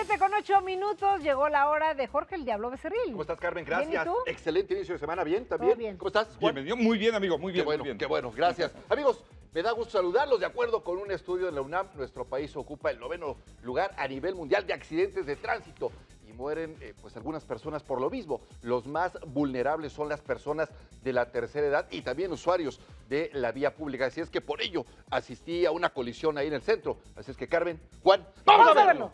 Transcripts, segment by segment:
7:08, llegó la hora de Jorge el Diablo Becerril. ¿Cómo estás, Carmen? ¿Bien, Gracias. y tú? Excelente inicio de semana. ¿Bien? ¿También? Todo bien. ¿Cómo estás, Juan? Bienvenido. Muy bien, amigo. Muy bien. Qué bueno, muy bien. qué bueno. Gracias. Amigos, me da gusto saludarlos. De acuerdo con un estudio de la UNAM, nuestro país ocupa el 9º lugar a nivel mundial de accidentes de tránsito. Y mueren pues algunas personas por lo mismo. Los más vulnerables son las personas de la tercera edad y también usuarios de la vía pública. Así es que por ello asistí a una colisión ahí en el centro. Así es que, Carmen, Juan, ¡Vamos a verlo!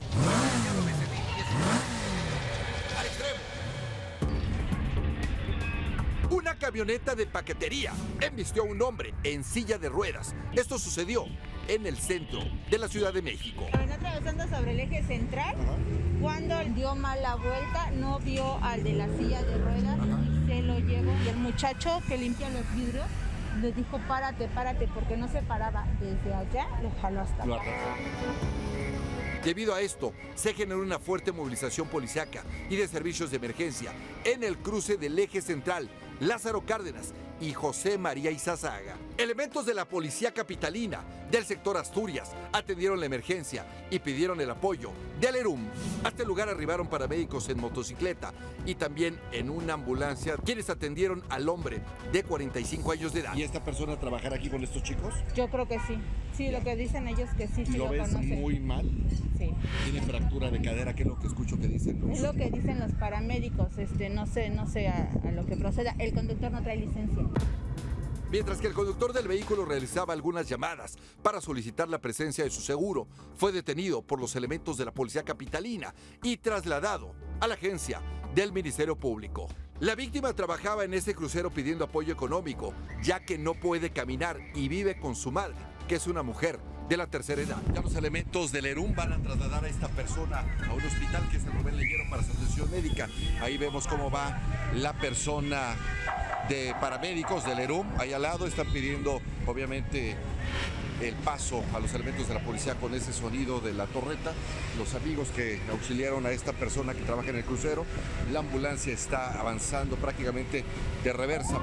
Una camioneta de paquetería embistió a un hombre en silla de ruedas. Esto sucedió en el centro de la Ciudad de México. Venía atravesando sobre el eje central. Cuando dio mal la vuelta, no vio al de la silla de ruedas y se lo llevó. Y el muchacho que limpia los vidrios le dijo, párate, párate, porque no se paraba. Desde allá lo jaló hasta acá. Debido a esto, se generó una fuerte movilización policíaca y de servicios de emergencia en el cruce del eje central, Lázaro Cárdenas y José María Izazaga. Elementos de la policía capitalina del sector Asturias atendieron la emergencia y pidieron el apoyo del ERUM. A este lugar arribaron paramédicos en motocicleta y también en una ambulancia, quienes atendieron al hombre de 45 años de edad. ¿Y esta persona trabajará aquí con estos chicos? Yo creo que sí. Sí, lo que dicen ellos que sí, sí ¿Lo ves conocen. muy mal? Sí. ¿Tiene fractura de cadera? ¿Qué es lo que escucho que dicen? Es lo que dicen los paramédicos. No sé a lo que proceda. El conductor no trae licencia. Mientras que el conductor del vehículo realizaba algunas llamadas para solicitar la presencia de su seguro, fue detenido por los elementos de la policía capitalina y trasladado a la agencia del Ministerio Público. La víctima trabajaba en ese crucero pidiendo apoyo económico, ya que no puede caminar y vive con su madre, que es una mujer de la tercera edad. Ya los elementos del ERUM van a trasladar a esta persona a un hospital que es el Rubén Leyero para su atención médica. Ahí vemos cómo va la persona de paramédicos del ERUM. Ahí al lado están pidiendo, obviamente, el paso a los elementos de la policía con ese sonido de la torreta. Los amigos que auxiliaron a esta persona que trabaja en el crucero. La ambulancia está avanzando prácticamente de reversa.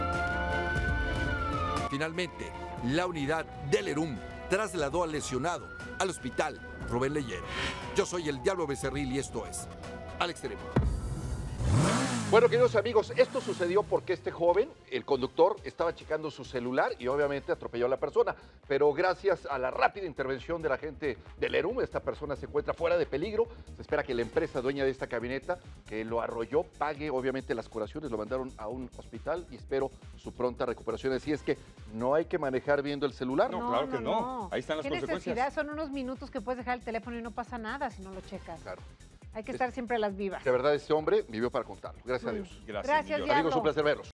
Finalmente, la unidad del ERUM trasladó al lesionado al hospital Rubén Leyero. Yo soy el Diablo Becerril y esto es Al Extremo. Bueno, queridos amigos, esto sucedió porque este joven, el conductor, estaba checando su celular y obviamente atropelló a la persona. Pero gracias a la rápida intervención de la gente del ERUM, esta persona se encuentra fuera de peligro. Se espera que la empresa dueña de esta camioneta, que lo arrolló, pague obviamente las curaciones. Lo mandaron a un hospital y espero su pronta recuperación. Así es que no hay que manejar viendo el celular. No, claro que no. Ahí están las ¿Qué consecuencias. necesidad? Son unos minutos que puedes dejar el teléfono y no pasa nada si no lo checas. Claro. Hay que estar siempre a las vivas. De verdad, este hombre vivió para contarlo. Gracias a Dios. Gracias, Gracias, mi Dios. Diablo. Amigos, un placer verlos.